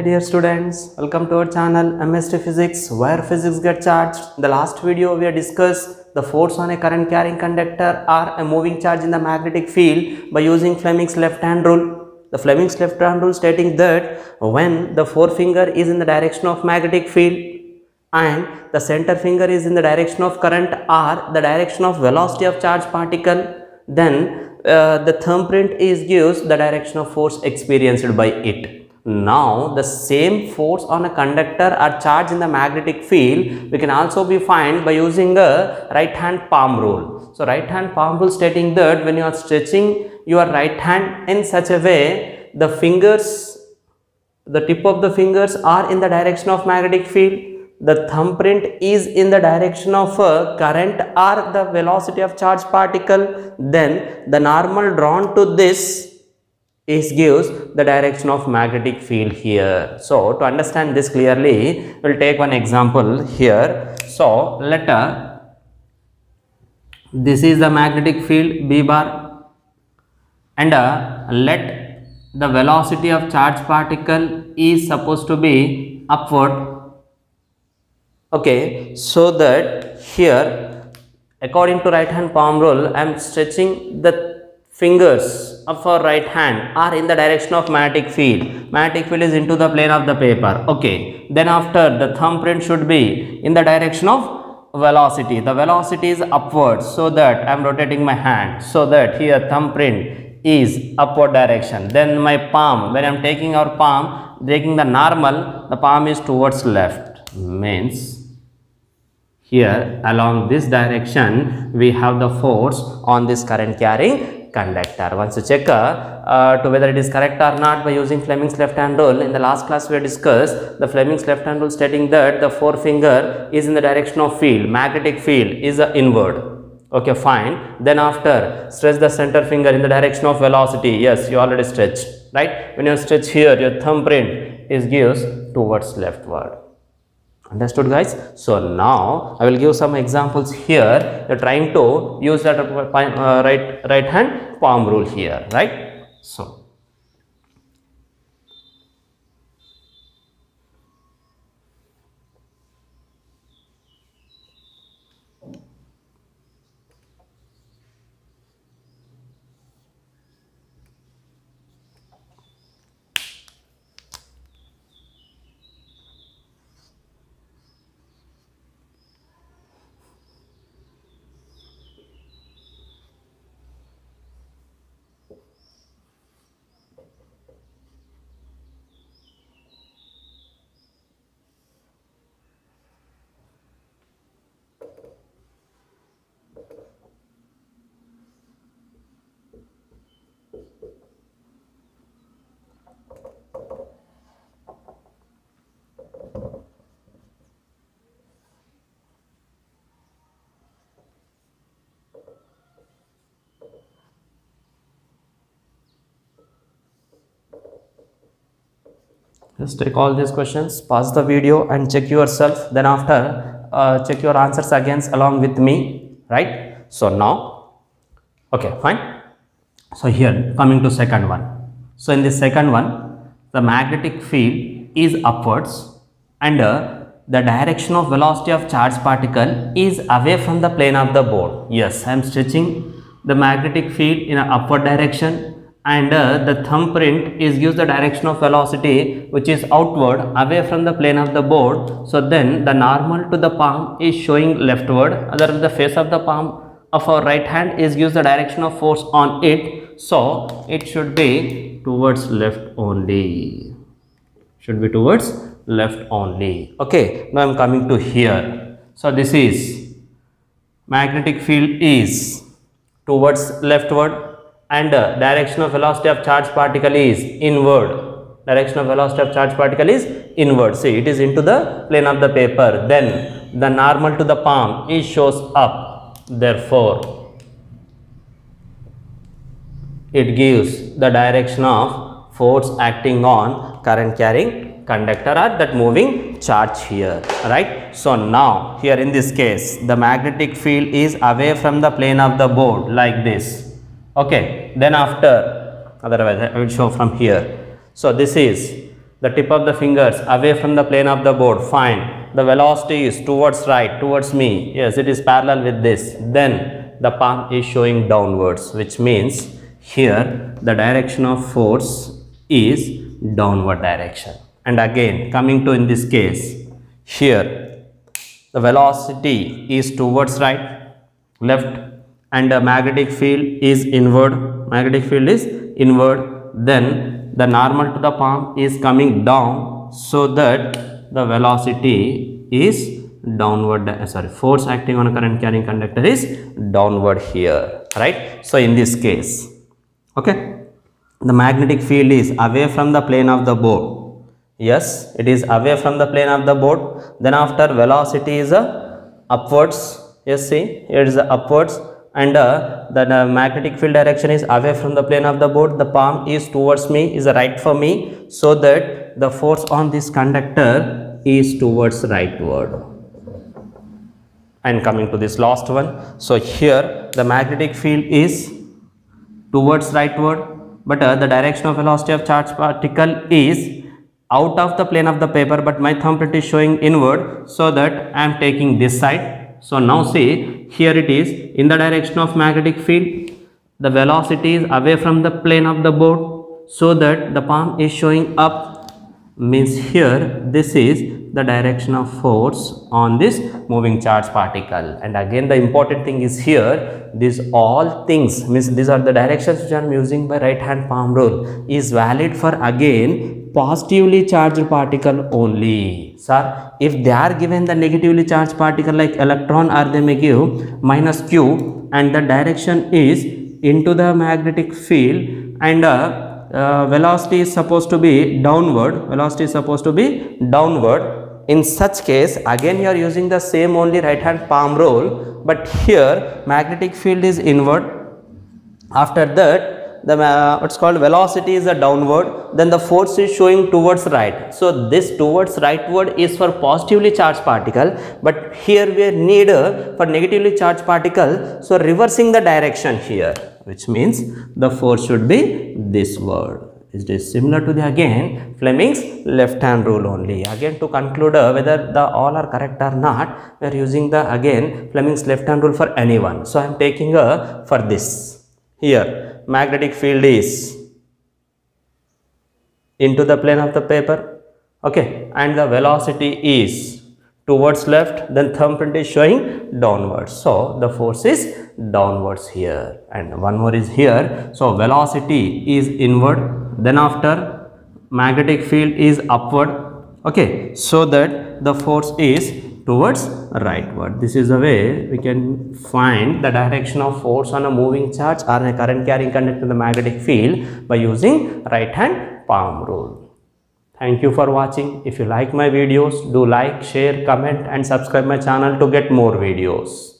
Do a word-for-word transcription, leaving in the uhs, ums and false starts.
dear students, welcome to our channel M S T Physics, where physics get charged. In the last video we have discussed the force on a current carrying conductor or a moving charge in the magnetic field by using Fleming's left hand rule. The Fleming's left hand rule stating that when the forefinger is in the direction of magnetic field and the center finger is in the direction of current or the direction of velocity of charge particle, then uh, the thumbprint is gives the direction of force experienced by it. Now the same force on a conductor or charge in the magnetic field we can also be find by using a right hand palm rule. So right hand palm rule stating that when you are stretching your right hand in such a way, the fingers, the tip of the fingers are in the direction of magnetic field, the thumbprint is in the direction of uh, current or the velocity of charge particle, then the normal drawn to this is gives the direction of magnetic field here. So to understand this clearly, we will take one example here. So let uh, this is the magnetic field B bar, and uh, let the velocity of charge particle is supposed to be upward. Okay, so that here according to right hand palm rule I am stretching the fingers of our right hand are in the direction of magnetic field. Magnetic field is into the plane of the paper. Okay, then after the thumbprint should be in the direction of velocity. The velocity is upward, so that I am rotating my hand, so that here thumbprint is upward direction. Then my palm, when I am taking our palm, taking the normal, the palm is towards left, means here along this direction we have the force on this current carrying conductor. Once you check uh, uh, to whether it is correct or not by using Fleming's left hand rule, in the last class we have discussed the Fleming's left hand rule stating that the forefinger is in the direction of field, magnetic field is uh, inward. Okay, fine. Then after stretch the center finger in the direction of velocity. Yes, you already stretched, right? When you stretch here, your thumbprint is gives towards leftward. Understood, guys? So now I will give some examples here. You are trying to use that uh, right right hand palm rule here, right? So just take all these questions, pause the video and check yourself, then after uh, check your answers again along with me, right? So now, okay, fine. So here coming to second one. So in this second one, the magnetic field is upwards and uh, the direction of velocity of charge particle is away from the plane of the board. Yes, I am stretching the magnetic field in an upward direction, and uh, the thumbprint is gives the direction of velocity which is outward away from the plane of the board. So then the normal to the palm is showing leftward, other than the face of the palm of our right hand is gives the direction of force on it, so it should be towards left only, should be towards left only. Okay, now I am coming to here. So this is magnetic field is towards leftward and uh, direction of velocity of charge particle is inward, direction of velocity of charge particle is inward. See, it is into the plane of the paper, then the normal to the palm is shows up, therefore it gives the direction of force acting on current carrying conductor or that moving charge here, right? So now here in this case the magnetic field is away from the plane of the board like this. Okay, then after, otherwise I will show from here. So this is the tip of the fingers away from the plane of the board, fine. The velocity is towards right, towards me, yes, it is parallel with this. Then the palm is showing downwards, which means here the direction of force is downward direction. And again, coming to in this case, here the velocity is towards right, left, and the magnetic field is inward, magnetic field is inward. Then the normal to the palm is coming down, so that the velocity is downward, uh, sorry, force acting on a current carrying conductor is downward here, right? So in this case, okay, the magnetic field is away from the plane of the board. Yes, it is away from the plane of the board. Then after, velocity is uh, upwards. Yes, see, it is uh, upwards, and uh, the uh, magnetic field direction is away from the plane of the board. The palm is towards me, is uh, right for me, so that the force on this conductor is towards rightward. And coming to this last one, so here the magnetic field is towards rightward, but uh, the direction of velocity of charged particle is out of the plane of the paper, but my thumbprint is showing inward, so that I am taking this side. So now see, here it is in the direction of magnetic field, the velocity is away from the plane of the board, so that the palm is showing up, means here this is the direction of force on this moving charge particle. And again, the important thing is here, these all things, means these are the directions which I am using by right hand palm rule, is valid for again positively charged particle only. Sir, if they are given the negatively charged particle like electron, or they may give minus q, and the direction is into the magnetic field, and uh, uh, velocity is supposed to be downward, velocity is supposed to be downward. In such case, again you are using the same only right hand palm rule, but here magnetic field is inward. After that, the uh, what's called velocity is a downward, then the force is showing towards right. So this towards rightward is for positively charged particle, but here we need uh, for negatively charged particle, so reversing the direction here, which means the force should be this word. It is similar to the again Fleming's left hand rule only. Again, to conclude uh, whether the all are correct or not, we are using the again Fleming's left hand rule for anyone. So I am taking a for this. Here magnetic field is into the plane of the paper, okay, and the velocity is towards left, then thumbprint is showing downwards, so the force is downwards here. And one more is here, so velocity is inward, then after magnetic field is upward, okay, so that the force is towards rightward. This is the way we can find the direction of force on a moving charge or a current carrying conductor in the magnetic field by using right hand palm rule. Thank you for watching. If you like my videos, do like, share, comment and subscribe my channel to get more videos.